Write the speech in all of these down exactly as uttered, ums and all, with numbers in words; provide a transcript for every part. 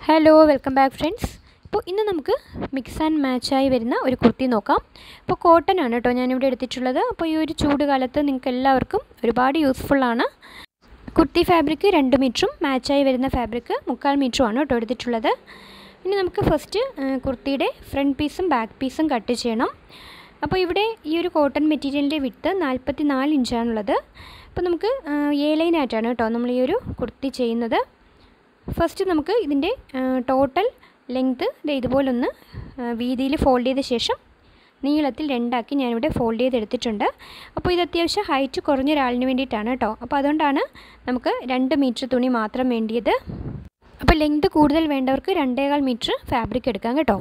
Hello welcome back friends. അപ്പോൾ ഇന്ന് നമുക്ക് മിക്സ് ആൻഡ് മാച്ചായി വരുന്ന ഒരു കുർത്തി നോക്കാം. അപ്പോൾ കോട്ടൺ ആണ് കേട്ടോ ഞാനിവിടെ എടുത്തിട്ടുള്ളത്. അപ്പോൾ ഈ ഒരു ചൂട് കാലത്ത് നിങ്ങൾക്ക് എല്ലാവർക്കും ഒരുപാട് യൂസ്ഫുള്ളാണ്. കുർത്തി ഫാബ്രിക് രണ്ട് മീറ്ററും മാച്ചായി വരുന്ന ഫാബ്രിക് മുക്കാൽ മീറ്ററും ആണ് കേട്ടോ എടുത്തിട്ടുള്ളത്. ഇനി നമുക്ക് ഫസ്റ്റ് കുർത്തിയുടെ ഫ്രണ്ട് പീസും ബാക്ക് പീസും കട്ട് ചെയ്യണം. അപ്പോൾ ഇവിടെ ഈ ഒരു കോട്ടൺ മെറ്റീരിയലിൻ്റെ വിഡ്ത്ത് നാൽപ്പത്തി നാല് ഇഞ്ചാണുള്ളത്. അപ്പോൾ നമുക്ക് എ ലൈനായിട്ടാണ് കേട്ടോ നമ്മൾ ഈ ഒരു കുർത്തി ചെയ്യുന്നത്. ഫസ്റ്റ് നമുക്ക് ഇതിൻ്റെ ടോട്ടൽ ലെങ്ത്ത് ഇതുപോലൊന്ന് വീതിയിൽ ഫോൾഡ് ചെയ്ത ശേഷം നീളത്തിൽ രണ്ടാക്കി ഞാനിവിടെ ഫോൾഡ് ചെയ്തെടുത്തിട്ടുണ്ട്. അപ്പോൾ ഇത് അത്യാവശ്യം ഹൈറ്റ് കുറഞ്ഞ ഒരാളിന് വേണ്ടിയിട്ടാണ് കേട്ടോ. അപ്പോൾ അതുകൊണ്ടാണ് നമുക്ക് രണ്ട് മീറ്റർ തുണി മാത്രം വേണ്ടിയത്. അപ്പോൾ ലെങ്ത്ത് കൂടുതൽ വേണ്ടവർക്ക് രണ്ടേകാൽ മീറ്റർ ഫാബ്രിക് എടുക്കാം കേട്ടോ.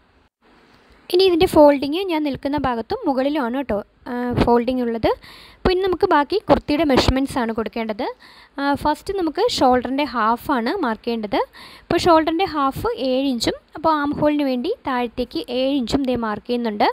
ഇനി ഇതിൻ്റെ ഫോൾഡിങ് ഞാൻ നിൽക്കുന്ന ഭാഗത്തും മുകളിലുമാണ് കേട്ടോ ഫോൾഡിങ് ഉള്ളത്. അപ്പോൾ ഇനി നമുക്ക് ബാക്കി കുർത്തിയുടെ മെഷർമെൻറ്റ്സ് ആണ് കൊടുക്കേണ്ടത്. ഫസ്റ്റ് നമുക്ക് ഷോൾഡറിൻ്റെ ഹാഫാണ് മാർക്ക് ചെയ്യേണ്ടത്. അപ്പോൾ ഷോൾഡറിൻ്റെ ഹാഫ് ഏഴ് ഇഞ്ചും അപ്പോൾ ആം ഹോളിന് വേണ്ടി താഴത്തേക്ക് ഏഴ് ഇഞ്ചും ഇതേ മാർക്ക് ചെയ്യുന്നുണ്ട്.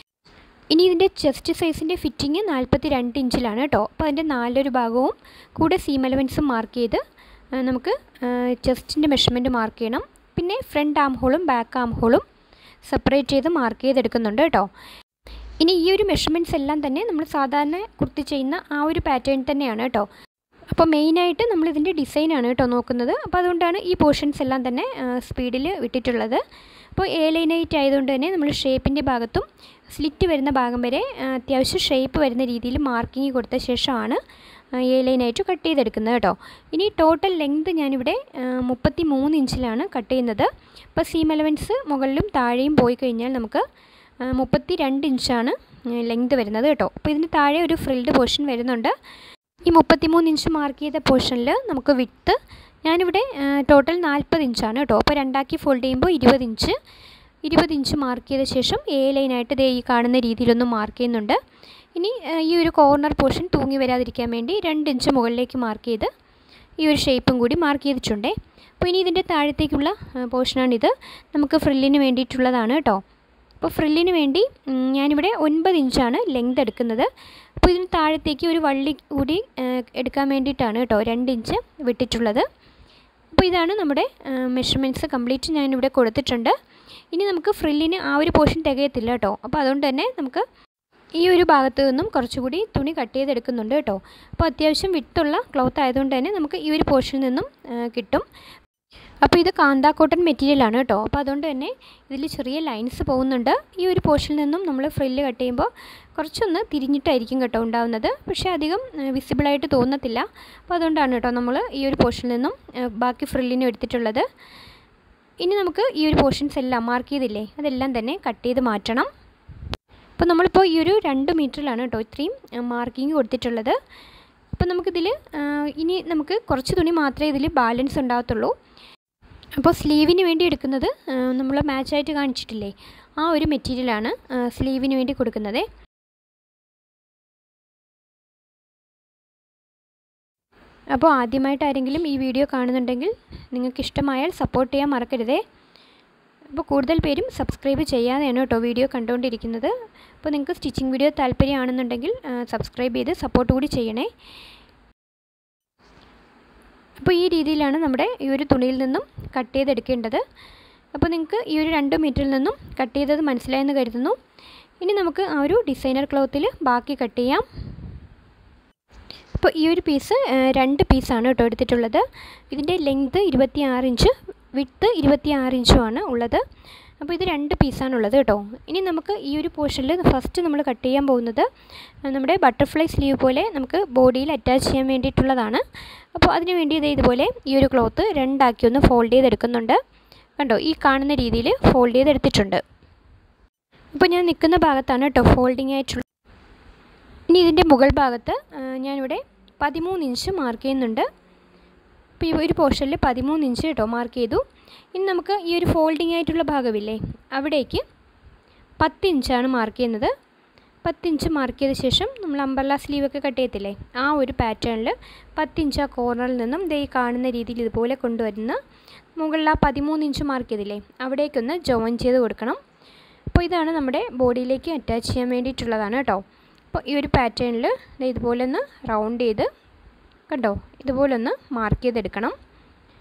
ഇനി ഇതിൻ്റെ ചെസ്റ്റ് സൈസിൻ്റെ ഫിറ്റിങ് നാൽപ്പത്തി രണ്ട് ഇഞ്ചിലാണ് കേട്ടോ. അപ്പോൾ അതിൻ്റെ നാലൊരു ഭാഗവും കൂടെ സീം അലവൻസും മാർക്ക് ചെയ്ത് നമുക്ക് ചെസ്റ്റിൻ്റെ മെഷർമെൻറ്റ് മാർക്ക് ചെയ്യണം. പിന്നെ ഫ്രണ്ട് ആം ഹോളും ബാക്ക് ആം ഹോളും സെപ്പറേറ്റ് ചെയ്ത് മാർക്ക് ചെയ്തെടുക്കുന്നുണ്ട് കേട്ടോ. ഇനി ഈ ഒരു മെഷർമെൻറ്റ്സ് എല്ലാം തന്നെ നമ്മൾ സാധാരണ കുർത്തി ചെയ്യുന്ന ആ ഒരു പാറ്റേൺ തന്നെയാണ് കേട്ടോ. അപ്പോൾ മെയിനായിട്ട് നമ്മളിതിൻ്റെ ഡിസൈനാണ് കേട്ടോ നോക്കുന്നത്. അപ്പോൾ അതുകൊണ്ടാണ് ഈ പോർഷൻസ് എല്ലാം തന്നെ സ്പീഡിൽ വിട്ടിട്ടുള്ളത്. അപ്പോൾ എ ലൈനായിട്ട് ആയതുകൊണ്ട് തന്നെ നമ്മൾ ഷേപ്പിൻ്റെ ഭാഗത്തും സ്ലിറ്റ് വരുന്ന ഭാഗം വരെ അത്യാവശ്യം ഷേപ്പ് വരുന്ന രീതിയിൽ മാർക്കിങ് കൊടുത്ത ശേഷമാണ് എ ലൈനായിട്ട് കട്ട് ചെയ്തെടുക്കുന്നത് കേട്ടോ. ഇനി ടോട്ടൽ ലെങ്ത് ഞാനിവിടെ മുപ്പത്തി മൂന്ന് ഇഞ്ചിലാണ് കട്ട് ചെയ്യുന്നത്. അപ്പോൾ സീം അലവൻസ് മുകളിലും താഴെയും പോയി കഴിഞ്ഞാൽ നമുക്ക് മുപ്പത്തി രണ്ട് ഇഞ്ചാണ് ലെങ്ത് വരുന്നത് കേട്ടോ. അപ്പോൾ ഇതിന് താഴെ ഒരു ഫ്രിൽഡ് പോർഷൻ വരുന്നുണ്ട്. ഈ മുപ്പത്തി മൂന്ന് ഇഞ്ച് മാർക്ക് ചെയ്ത പോർഷനിൽ നമുക്ക് വിഡ്ത്ത് ഞാനിവിടെ ടോട്ടൽ നാൽപ്പത് ഇഞ്ചാണ് കേട്ടോ. അപ്പോൾ രണ്ടാക്കി ഫോൾഡ് ചെയ്യുമ്പോൾ ഇരുപത് ഇഞ്ച് ഇരുപത് ഇഞ്ച് മാർക്ക് ചെയ്ത ശേഷം എ ലൈനായിട്ട് ദേ ഈ കാണുന്ന രീതിയിലൊന്ന് മാർക്ക് ചെയ്യുന്നുണ്ട്. ഇനി ഈ ഒരു കോർണർ പോർഷൻ തൂങ്ങി വരാതിരിക്കാൻ വേണ്ടി രണ്ട് ഇഞ്ച് മുകളിലേക്ക് മാർക്ക് ചെയ്ത് ഈ ഒരു ഷേപ്പും കൂടി മാർക്ക് ചെയ്തിട്ടുണ്ടേ. അപ്പോൾ ഇനി ഇതിൻ്റെ താഴത്തേക്കുള്ള പോർഷനാണിത്. നമുക്ക് ഫ്രില്ലിന് വേണ്ടിയിട്ടുള്ളതാണ് കേട്ടോ. അപ്പോൾ ഫ്രില്ലിന് വേണ്ടി ഞാനിവിടെ ഒൻപത് ഇഞ്ചാണ് ലെങ്ത് എടുക്കുന്നത്. അപ്പോൾ ഇതിന് താഴത്തേക്ക് ഒരു വള്ളി കൂടി എടുക്കാൻ വേണ്ടിയിട്ടാണ് കേട്ടോ രണ്ട് ഇഞ്ച് വിട്ടിട്ടുള്ളത്. അപ്പോൾ ഇതാണ് നമ്മുടെ മെഷർമെൻറ്റ്സ് കംപ്ലീറ്റ് ഞാനിവിടെ കൊടുത്തിട്ടുണ്ട്. ഇനി നമുക്ക് ഫ്രില്ലിന് ആ ഒരു പോർഷൻ തികയത്തില്ല കേട്ടോ. അപ്പോൾ അതുകൊണ്ട് തന്നെ നമുക്ക് ഈ ഒരു ഭാഗത്ത് നിന്നും കുറച്ചുകൂടി തുണി കട്ട് ചെയ്തെടുക്കുന്നുണ്ട് കേട്ടോ. അപ്പോൾ അത്യാവശ്യം വിട്ടുള്ള ക്ലോത്ത് ആയതുകൊണ്ട് തന്നെ നമുക്ക് ഈ ഒരു പോർഷനിൽ നിന്നും കിട്ടും. അപ്പോൾ ഇത് കാന്ത കോട്ടൺ മെറ്റീരിയലാണ് കേട്ടോ. അപ്പോൾ അതുകൊണ്ട് തന്നെ ഇതിൽ ചെറിയ ലൈൻസ് പോകുന്നുണ്ട്. ഈ ഒരു പോർഷനിൽ നിന്നും നമ്മൾ ഫ്രില്ല് കട്ട് ചെയ്യുമ്പോൾ കുറച്ചൊന്ന് തിരിഞ്ഞിട്ടായിരിക്കും കേട്ടോ ഉണ്ടാവുന്നത്. പക്ഷേ അധികം വിസിബിളായിട്ട് തോന്നത്തില്ല. അപ്പോൾ അതുകൊണ്ടാണ് കേട്ടോ നമ്മൾ ഈ ഒരു പോർഷനിൽ നിന്നും ബാക്കി ഫ്രില്ലിനും എടുത്തിട്ടുള്ളത്. ഇനി നമുക്ക് ഈ ഒരു പോർഷൻസ് എല്ലാം മാർക്ക് ചെയ്തില്ലേ അതെല്ലാം തന്നെ കട്ട് ചെയ്ത് മാറ്റണം. അപ്പോൾ നമ്മളിപ്പോൾ ഈ ഒരു രണ്ട് മീറ്ററിലാണ് കേട്ടോ ഇത്രയും മാർക്കിങ് കൊടുത്തിട്ടുള്ളത്. അപ്പോൾ നമുക്കിതിൽ ഇനി നമുക്ക് കുറച്ച് തുണി മാത്രമേ ഇതിൽ ബാലൻസ് ഉണ്ടാകത്തുള്ളൂ. അപ്പോൾ സ്ലീവിന് വേണ്ടി എടുക്കുന്നത് നമ്മൾ മാച്ചായിട്ട് കാണിച്ചിട്ടില്ലേ ആ ഒരു മെറ്റീരിയലാണ് സ്ലീവിന് വേണ്ടി കൊടുക്കുന്നത്. അപ്പോൾ ആദ്യമായിട്ട് ആരെങ്കിലും ഈ വീഡിയോ കാണുന്നുണ്ടെങ്കിൽ നിങ്ങൾക്ക് ഇഷ്ടമായാൽ സപ്പോർട്ട് ചെയ്യാൻ മറക്കരുതേ. അപ്പോൾ കൂടുതൽ പേരും സബ്സ്ക്രൈബ് ചെയ്യാതെയാണ് കേട്ടോ വീഡിയോ കണ്ടുകൊണ്ടിരിക്കുന്നത്. അപ്പോൾ നിങ്ങൾക്ക് സ്റ്റിച്ചിങ് വീഡിയോ താല്പര്യമാണെന്നുണ്ടെങ്കിൽ സബ്സ്ക്രൈബ് ചെയ്ത് സപ്പോർട്ട് കൂടി ചെയ്യണേ. അപ്പോൾ ഈ രീതിയിലാണ് നമ്മുടെ ഈ ഒരു തുണിയിൽ നിന്നും കട്ട് ചെയ്തെടുക്കേണ്ടത്. അപ്പോൾ നിങ്ങൾക്ക് ഈ ഒരു രണ്ട് മീറ്ററിൽ നിന്നും കട്ട് ചെയ്തത് മനസ്സിലായെന്ന് കരുതുന്നു. ഇനി നമുക്ക് ആ ഒരു ഡിസൈനർ ക്ലോത്തിൽ ബാക്കി കട്ട് ചെയ്യാം. അപ്പോൾ ഈ ഒരു പീസ് രണ്ട് പീസാണ് കേട്ടോ എടുത്തിട്ടുള്ളത്. ഇതിൻ്റെ ലെങ്ത്ത് ഇരുപത്തി ആറ് ഇഞ്ച് വിഡ്ത്ത് ഇരുപത്തി ആറ് ഇഞ്ചുമാണ് ഉള്ളത്. അപ്പോൾ ഇത് രണ്ട് പീസാണുള്ളത് കേട്ടോ. ഇനി നമുക്ക് ഈ ഒരു പോർഷനിൽ ഫസ്റ്റ് നമ്മൾ കട്ട് ചെയ്യാൻ പോകുന്നത് നമ്മുടെ ബട്ടർഫ്ലൈ സ്ലീവ് പോലെ നമുക്ക് ബോഡിയിൽ അറ്റാച്ച് ചെയ്യാൻ വേണ്ടിയിട്ടുള്ളതാണ്. അപ്പോൾ അതിന് വേണ്ടി ഇത് ഇതുപോലെ ഈ ഒരു ക്ലോത്ത് രണ്ടാക്കി ഒന്ന് ഫോൾഡ് ചെയ്തെടുക്കുന്നുണ്ട്. കണ്ടോ ഈ കാണുന്ന രീതിയിൽ ഫോൾഡ് ചെയ്തെടുത്തിട്ടുണ്ട്. അപ്പോൾ ഞാൻ നിൽക്കുന്ന ഭാഗത്താണ് കേട്ടോ ഫോൾഡിങ് ആയിട്ടുള്ളത്. ഇനി ഇതിൻ്റെ മുകൾ ഭാഗത്ത് ഞാനിവിടെ പതിമൂന്ന് ഇഞ്ച് മാർക്ക് ചെയ്യുന്നുണ്ട്. അപ്പോൾ ഈ ഒരു പോർഷനിൽ പതിമൂന്ന് ഇഞ്ച് കേട്ടോ മാർക്ക് ചെയ്തു. ഇനി നമുക്ക് ഈ ഒരു ഫോൾഡിങ് ആയിട്ടുള്ള ഭാഗമില്ലേ അവിടേക്ക് പത്ത് ഇഞ്ചാണ് മാർക്ക് ചെയ്യുന്നത്. പത്ത് ഇഞ്ച് മാർക്ക് ചെയ്ത ശേഷം നമ്മൾ അംബ്രല്ല സ്ലീവൊക്കെ കട്ട് ചെയ്യത്തില്ലേ ആ ഒരു പാറ്റേണിൽ പത്ത് ഇഞ്ച് ആ കോർണറിൽ നിന്നും ദേ കാണുന്ന രീതിയിൽ ഇതുപോലെ കൊണ്ടുവരുന്ന മുകളിൽ ആ പതിമൂന്ന് ഇഞ്ച് മാർക്ക് ചെയ്തില്ലേ അവിടേക്കൊന്ന് ജോയിൻ ചെയ്ത് കൊടുക്കണം. അപ്പോൾ ഇതാണ് നമ്മുടെ ബോഡിയിലേക്ക് അറ്റാച്ച് ചെയ്യാൻ വേണ്ടിയിട്ടുള്ളതാണ് കേട്ടോ. അപ്പോൾ ഈ ഒരു പാറ്റേണിൽ ഇതുപോലെ ഒന്ന് റൗണ്ട് ചെയ്ത് കണ്ടോ ഇതുപോലെ ഒന്ന് മാർക്ക് ചെയ്തെടുക്കണം.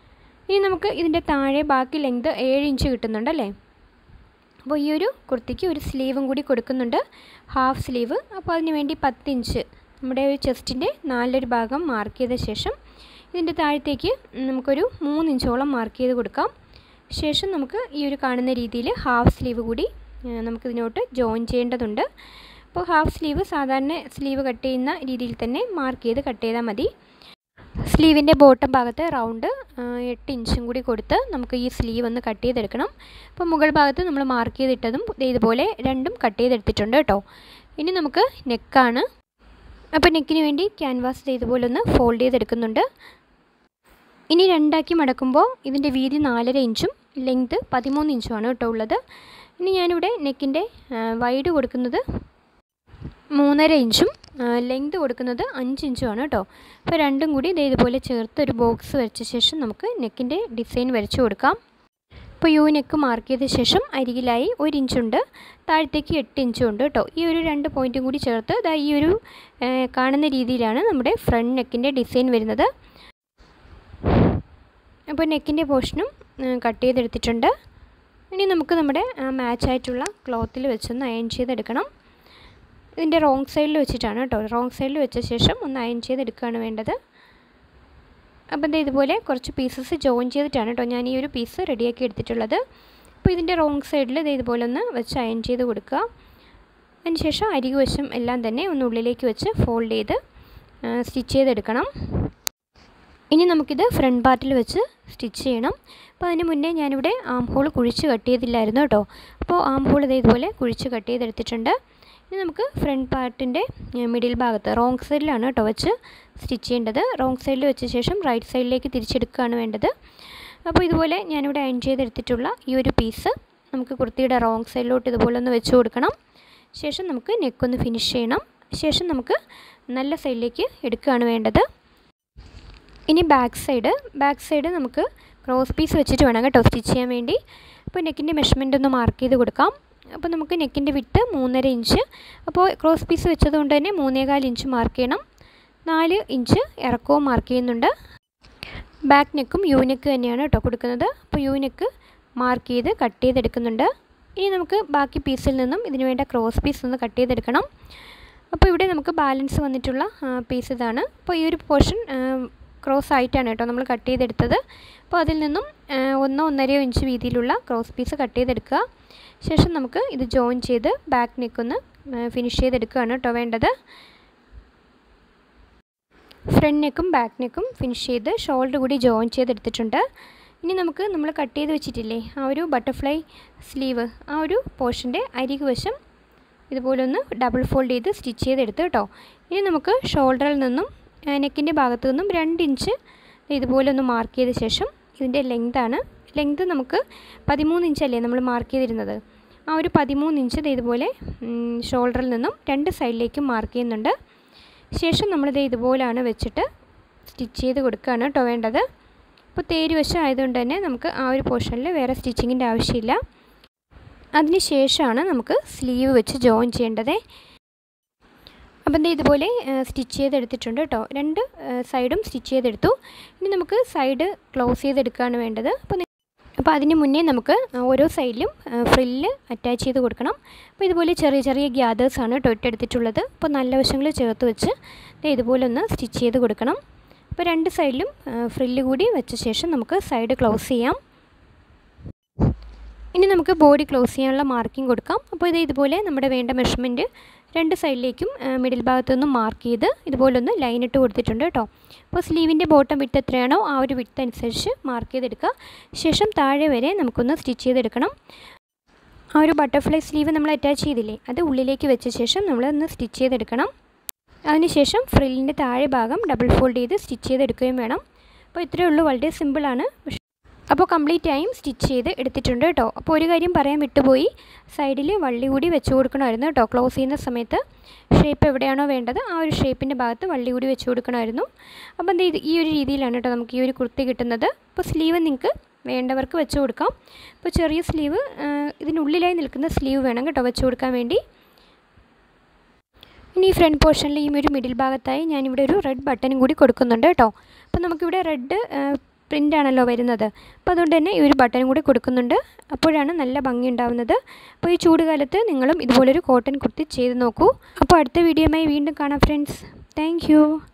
ഇനി നമുക്ക് ഇതിൻ്റെ താഴെ ബാക്കി ലെങ്ത് ഏഴ് ഇഞ്ച് കിട്ടുന്നുണ്ടല്ലേ. അപ്പോൾ ഈ ഒരു കുർത്തിക്ക് ഒരു സ്ലീവും കൂടി കൊടുക്കുന്നുണ്ട്, ഹാഫ് സ്ലീവ്. അപ്പോൾ അതിന് വേണ്ടി പത്ത് ഇഞ്ച് നമ്മുടെ ഒരു ചെസ്റ്റിൻ്റെ നാലൊരു ഭാഗം മാർക്ക് ചെയ്ത ശേഷം ഇതിൻ്റെ താഴത്തേക്ക് നമുക്കൊരു മൂന്ന് ഇഞ്ചോളം മാർക്ക് ചെയ്ത് കൊടുക്കാം. ശേഷം നമുക്ക് ഈ ഒരു കാണുന്ന രീതിയിൽ ഹാഫ് സ്ലീവ് കൂടി നമുക്കിതിനോട്ട് ജോയിൻ ചെയ്യേണ്ടതുണ്ട്. അപ്പോൾ ഹാഫ് സ്ലീവ് സാധാരണ സ്ലീവ് കട്ട് ചെയ്യുന്ന രീതിയിൽ തന്നെ മാർക്ക് ചെയ്ത് കട്ട് ചെയ്താൽ മതി. സ്ലീവിൻ്റെ ബോട്ടം ഭാഗത്ത് റൗണ്ട് എട്ട് ഇഞ്ചും കൂടി കൊടുത്ത് നമുക്ക് ഈ സ്ലീവ് ഒന്ന് കട്ട് ചെയ്തെടുക്കണം. അപ്പോൾ മുകൾ ഭാഗത്ത് നമ്മൾ മാർക്ക് ചെയ്തിട്ടതും ഇതുപോലെ രണ്ടും കട്ട് ചെയ്തെടുത്തിട്ടുണ്ട് കേട്ടോ. ഇനി നമുക്ക് നെക്കാണ്. അപ്പോൾ നെക്കിന് വേണ്ടി ക്യാൻവാസ് ഇതുപോലെ ഒന്ന് ഫോൾഡ് ചെയ്തെടുക്കുന്നുണ്ട്. ഇനി രണ്ടാക്കി മടക്കുമ്പോൾ ഇതിൻ്റെ വീതി നാലര ഇഞ്ചും ലെങ്ത് പതിമൂന്ന് ഇഞ്ചുമാണ് കേട്ടോ ഉള്ളത്. ഇനി ഞാനിവിടെ നെക്കിൻ്റെ വൈഡ് കൊടുക്കുന്നത് മൂന്നര ഇഞ്ചും ലെങ്ത് കൊടുക്കുന്നത് അഞ്ച് ഇഞ്ചുമാണ് കേട്ടോ. അപ്പോൾ രണ്ടും കൂടി ഇതേപോലെ ചേർത്ത് ഒരു ബോക്സ് വരച്ച ശേഷം നമുക്ക് നെക്കിൻ്റെ ഡിസൈൻ വരച്ചു കൊടുക്കാം. ഇപ്പോൾ യു നെക്ക് മാർക്ക് ചെയ്ത ശേഷം അരികിലായി ഒരു ഇഞ്ചുണ്ട്, താഴത്തേക്ക് എട്ട് ഇഞ്ചും ഉണ്ട് കേട്ടോ. ഈ ഒരു രണ്ട് പോയിൻറ്റും കൂടി ചേർത്ത് ഇതാ ഈ ഒരു കാണുന്ന രീതിയിലാണ് നമ്മുടെ ഫ്രണ്ട് നെക്കിൻ്റെ ഡിസൈൻ വരുന്നത്. അപ്പോൾ നെക്കിൻ്റെ പോർഷനും കട്ട് ചെയ്തെടുത്തിട്ടുണ്ട്. ഇനി നമുക്ക് നമ്മുടെ മാച്ചായിട്ടുള്ള ക്ലോത്തിൽ വെച്ചൊന്ന് അയൺ ചെയ്തെടുക്കണം. ഇതിൻ്റെ റോങ് സൈഡിൽ വെച്ചിട്ടാണ് കേട്ടോ. റോങ് സൈഡിൽ വെച്ച ശേഷം ഒന്ന് അയൺ ചെയ്തെടുക്കുകയാണ് വേണ്ടത്. അപ്പോൾ ഇത് ഇതുപോലെ കുറച്ച് പീസസ് ജോയിൻ ചെയ്തിട്ടാണ് കേട്ടോ ഞാൻ ഈ ഒരു പീസ് റെഡിയാക്കി എടുത്തിട്ടുള്ളത്. അപ്പോൾ ഇതിൻ്റെ റോങ് സൈഡിൽ ഇത് ഇതുപോലെ ഒന്ന് വെച്ച് അയൺ ചെയ്ത് കൊടുക്കുക. അതിന് ശേഷം അരികു വശം എല്ലാം തന്നെ ഒന്ന് ഉള്ളിലേക്ക് വെച്ച് ഫോൾഡ് ചെയ്ത് സ്റ്റിച്ച് ചെയ്തെടുക്കണം. ഇനി നമുക്കിത് ഫ്രണ്ട് പാർട്ടിൽ വെച്ച് സ്റ്റിച്ച് ചെയ്യണം. അപ്പോൾ അതിന് മുന്നേ ഞാനിവിടെ ആം ഹോൾ കുഴിച്ച് കട്ട് ചെയ്തില്ലായിരുന്നു കേട്ടോ. അപ്പോൾ ആം ഹോൾ ഇത് ഇതുപോലെ കുഴിച്ച് കട്ട് ചെയ്തെടുത്തിട്ടുണ്ട്. ഇനി നമുക്ക് ഫ്രണ്ട് പാർട്ടിൻ്റെ മിഡിൽ ഭാഗത്ത് റോങ് സൈഡിലാണ് കേട്ടോ വെച്ച് സ്റ്റിച്ച് ചെയ്യേണ്ടത്. റോങ് സൈഡിൽ വെച്ച ശേഷം റൈറ്റ് സൈഡിലേക്ക് തിരിച്ചെടുക്കുകയാണ് വേണ്ടത്. അപ്പോൾ ഇതുപോലെ ഞാനിവിടെ അയൺ ചെയ്തെടുത്തിട്ടുള്ള ഈ ഒരു പീസ് നമുക്ക് കുർത്തിയുടെ റോങ് സൈഡിലോട്ട് ഇതുപോലെ ഒന്ന് വെച്ച് കൊടുക്കണം. ശേഷം നമുക്ക് നെക്കൊന്ന് ഫിനിഷ് ചെയ്യണം. ശേഷം നമുക്ക് നല്ല സൈഡിലേക്ക് എടുക്കുകയാണ് വേണ്ടത്. ഇനി ബാക്ക് സൈഡ് ബാക്ക് സൈഡ് നമുക്ക് ക്രോസ് പീസ് വെച്ചിട്ട് വേണം കേട്ടോ സ്റ്റിച്ച് ചെയ്യാൻ വേണ്ടി. അപ്പോൾ നെക്കിൻ്റെ മെഷർമെൻ്റ് ഒന്ന് മാർക്ക് ചെയ്ത് കൊടുക്കാം. അപ്പോൾ നമുക്ക് നെക്കിൻ്റെ വിട്ട് മൂന്നര ഇഞ്ച്, അപ്പോൾ ക്രോസ് പീസ് വെച്ചതുകൊണ്ട് തന്നെ മൂന്നേകാൽ ഇഞ്ച് മാർക്ക് ചെയ്യണം. നാല് ഇഞ്ച് ഇറക്കവും മാർക്ക് ചെയ്യുന്നുണ്ട്. ബാക്ക് നെക്കും യു നെക്ക് തന്നെയാണ് കേട്ടോ കൊടുക്കുന്നത്. അപ്പോൾ യു നെക്ക് മാർക്ക് ചെയ്ത് കട്ട് ചെയ്തെടുക്കുന്നുണ്ട്. ഇനി നമുക്ക് ബാക്കി പീസിൽ നിന്നും ഇതിന് വേണ്ട ക്രോസ് പീസ് ഒന്ന് കട്ട് ചെയ്തെടുക്കണം. അപ്പോൾ ഇവിടെ നമുക്ക് ബാലൻസ് വന്നിട്ടുള്ള പീസ് ഇതാണ്. അപ്പോൾ ഈ ഒരു പോർഷൻ ക്രോസ് ആയിട്ടാണ് കേട്ടോ നമ്മൾ കട്ട് ചെയ്തെടുത്തത്. അപ്പോൾ അതിൽ നിന്നും ഒന്നോ ഒന്നരയോ ഇഞ്ച് വീതിയിലുള്ള ക്രോസ് പീസ് കട്ട് ചെയ്തെടുക്കുക. ശേഷം നമുക്ക് ഇത് ജോയിൻ ചെയ്ത് ബാക്ക് നെക്കൊന്ന് ഫിനിഷ് ചെയ്തെടുക്കുകയാണ് കേട്ടോ വേണ്ടത്. ഫ്രണ്ട് നെക്കും ബാക്ക് നെക്കും ഫിനിഷ് ചെയ്ത് ഷോൾഡർ കൂടി ജോയിൻ ചെയ്തെടുത്തിട്ടുണ്ട്. ഇനി നമുക്ക് നമ്മൾ കട്ട് ചെയ്ത് വെച്ചിട്ടില്ലേ ആ ഒരു ബട്ടർഫ്ലൈ സ്ലീവ്, ആ ഒരു പോർഷൻ്റെ അരികു വശം ഇതുപോലെ ഒന്ന് ഡബിൾ ഫോൾഡ് ചെയ്ത് സ്റ്റിച്ച് ചെയ്തെടുത്ത് കേട്ടോ. ഇനി നമുക്ക് ഷോൾഡറിൽ നിന്നും നെക്കിൻ്റെ ഭാഗത്തു നിന്നും രണ്ട് ഇഞ്ച് ഇതുപോലെ ഒന്ന് മാർക്ക് ചെയ്ത ശേഷം ഇതിൻ്റെ ലെങ്താണ് ലെങ്ത് നമുക്ക് പതിമൂന്ന് ഇഞ്ചല്ലേ നമ്മൾ മാർക്ക് ചെയ്തിരുന്നത്. ആ ഒരു പതിമൂന്ന് ഇഞ്ച് ഇതുപോലെ ഷോൾഡറിൽ നിന്നും രണ്ട് സൈഡിലേക്കും മാർക്ക് ചെയ്യുന്നുണ്ട്. ശേഷം നമ്മളിത് ഇതുപോലെയാണ് വെച്ചിട്ട് സ്റ്റിച്ച് ചെയ്ത് കൊടുക്കുകയാണ് കേട്ടോ വേണ്ടത്. അപ്പോൾ തേര് വശം ആയതുകൊണ്ട് തന്നെ നമുക്ക് ആ ഒരു പോർഷനിൽ വേറെ സ്റ്റിച്ചിങ്ങിൻ്റെ ആവശ്യമില്ല. അതിന് ശേഷമാണ് നമുക്ക് സ്ലീവ് വെച്ച് ജോയിൻ ചെയ്യേണ്ടത്. അപ്പം ഇതുപോലെ സ്റ്റിച്ച് ചെയ്തെടുത്തിട്ടുണ്ട് കേട്ടോ. രണ്ട് സൈഡും സ്റ്റിച്ച് ചെയ്തെടുത്തു. ഇനി നമുക്ക് സൈഡ് ക്ലോസ് ചെയ്തെടുക്കുകയാണ് വേണ്ടത്. അപ്പോൾ അപ്പോൾ അതിന് മുന്നേ നമുക്ക് ഓരോ സൈഡിലും ഫ്രില്ല് അറ്റാച്ച് ചെയ്ത് കൊടുക്കണം. അപ്പോൾ ഇതുപോലെ ചെറിയ ചെറിയ ഗ്യാദേഴ്സാണ് കേട്ടോ ഇട്ടെടുത്തിട്ടുള്ളത്. അപ്പോൾ നല്ല വശങ്ങൾ ചേർത്ത് വെച്ച് ഇതുപോലെ ഒന്ന് സ്റ്റിച്ച് ചെയ്ത് കൊടുക്കണം. അപ്പോൾ രണ്ട് സൈഡിലും ഫ്രില്ല് കൂടി വെച്ച ശേഷം നമുക്ക് സൈഡ് ക്ലോസ് ചെയ്യാം. ഇനി നമുക്ക് ബോഡി ക്ലോസ് ചെയ്യാനുള്ള മാർക്കിംഗ് കൊടുക്കാം. അപ്പോൾ ഇത് ഇതുപോലെ നമ്മുടെ വേണ്ട മെഷർമെൻറ്റ് രണ്ട് സൈഡിലേക്കും മിഡിൽ ഭാഗത്തു നിന്നും മാർക്ക് ചെയ്ത് ഇതുപോലെ ഒന്ന് ലൈൻ ഇട്ട് കൊടുത്തിട്ടുണ്ട് കേട്ടോ. അപ്പോൾ സ്ലീവിൻ്റെ ബോട്ടം വിട്ട് എത്രയാണോ ആ ഒരു വിട്ട് അനുസരിച്ച് മാർക്ക് ചെയ്തെടുക്കുക. ശേഷം താഴെ വരെ നമുക്കൊന്ന് സ്റ്റിച്ച് ചെയ്തെടുക്കണം. ആ ഒരു ബട്ടർഫ്ലൈ സ്ലീവ് നമ്മൾ അറ്റാച്ച് ചെയ്തില്ലേ അത് ഉള്ളിലേക്ക് വെച്ച ശേഷം നമ്മളൊന്ന് സ്റ്റിച്ച് ചെയ്തെടുക്കണം. അതിനുശേഷം ഫ്രില്ലിൻ്റെ താഴെ ഭാഗം ഡബിൾ ഫോൾഡ് ചെയ്ത് സ്റ്റിച്ച് ചെയ്തെടുക്കുകയും വേണം. അപ്പോൾ ഇത്രയേ ഉള്ളൂ, വളരെ സിമ്പിളാണ്. അപ്പോൾ കംപ്ലീറ്റ് ആയും സ്റ്റിച്ച് ചെയ്ത് എടുത്തിട്ടുണ്ട് കേട്ടോ. അപ്പോൾ ഒരു കാര്യം പറയാൻ വിട്ടുപോയി, സൈഡിൽ വള്ളി കൂടി വെച്ച് കൊടുക്കണമായിരുന്നു കേട്ടോ. ക്ലോസ് ചെയ്യുന്ന സമയത്ത് ഷേപ്പ് എവിടെയാണോ വേണ്ടത് ആ ഒരു ഷേപ്പിൻ്റെ ഭാഗത്ത് വള്ളി കൂടി വെച്ച് കൊടുക്കണമായിരുന്നു. അപ്പോൾ ഇത് ഈ ഒരു രീതിയിലാണ് കേട്ടോ നമുക്ക് ഈ ഒരു കുർത്തി കിട്ടുന്നത്. അപ്പോൾ സ്ലീവ് നിങ്ങൾക്ക് വേണ്ടവർക്ക് വെച്ച് കൊടുക്കാം. അപ്പോൾ ചെറിയ സ്ലീവ് ഇതിനുള്ളിലായി നിൽക്കുന്ന സ്ലീവ് വേണം കേട്ടോ വെച്ച് കൊടുക്കാൻ വേണ്ടി. ഇനി ഈ ഫ്രണ്ട് പോർഷനിൽ ഈ ഒരു മിഡിൽ ഭാഗത്തായി ഞാനിവിടെ ഒരു റെഡ് ബട്ടനും കൂടി കൊടുക്കുന്നുണ്ട് കേട്ടോ. അപ്പോൾ നമുക്കിവിടെ റെഡ് പ്രിൻ്റ് ആണല്ലോ വരുന്നത്. അപ്പോൾ അതുകൊണ്ട് തന്നെ ഈ ഒരു ബട്ടൺ കൂടി കൊടുക്കുന്നുണ്ട്. അപ്പോഴാണ് നല്ല ഭംഗി ഉണ്ടാവുന്നത്. അപ്പോൾ ഈ ചൂട് കാലത്ത് നിങ്ങളും ഇതുപോലൊരു കോട്ടൺ കുർത്തി ചെയ്ത് നോക്കൂ. അപ്പോൾ അടുത്ത വീഡിയോയുമായി വീണ്ടും കാണാം ഫ്രണ്ട്സ്. Thank you.